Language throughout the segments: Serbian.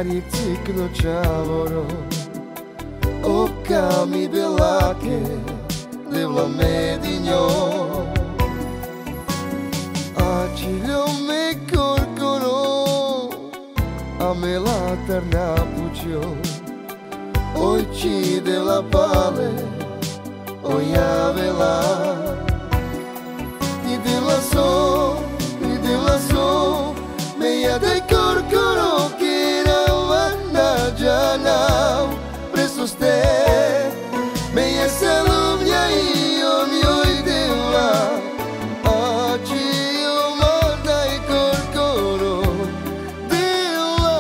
Sarjeg cikno čavoro, oka mi belake, devla medinjo. Acilio me corcoro, a me la terna puccio. Oici devla pale, oia vela. I devla so, meia de corcoro, che era vanna già now, presso ste, meia salumia io mio ideva, oggi io mordai corcoro, della,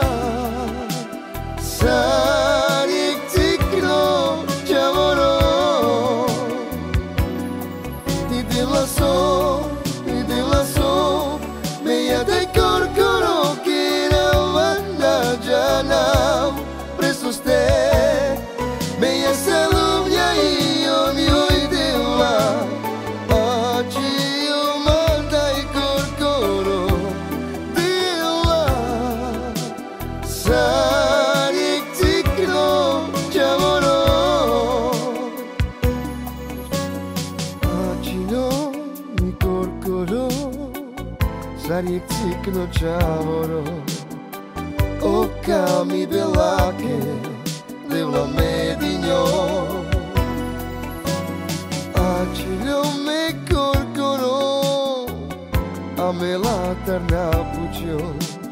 Sarjeg cikno čavoro, i devla so, meia de corcoro, che era vanna già now, presso ste, meia salumia io mio ideva, oggi io mordai corcoro, della, Sarjeg cikno čavoro. Acino mi corcoro, Sarjeg cikno čavoro, oka mi belake, devla medinjo. Acilio me corcoro, a me la terna puccio.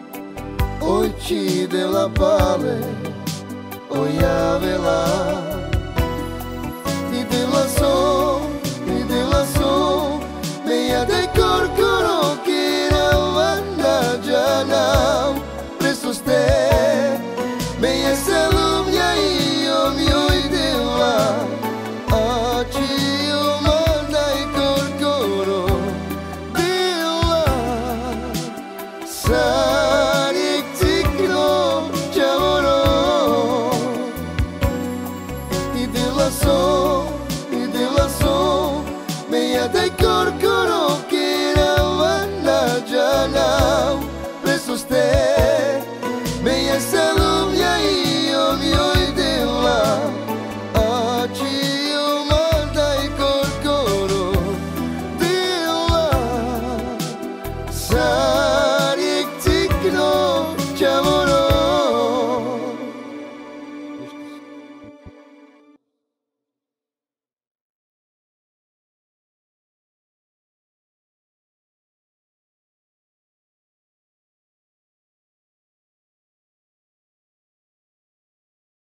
Oici devla pale, oia vela. I devla so, meia de corcoro, che era vanna già now, presso ste, meia salumia io mio ideva, oggi io mordai corcoro, della, Sarjeg cikno čavoro. I devla so, meia de corcoro,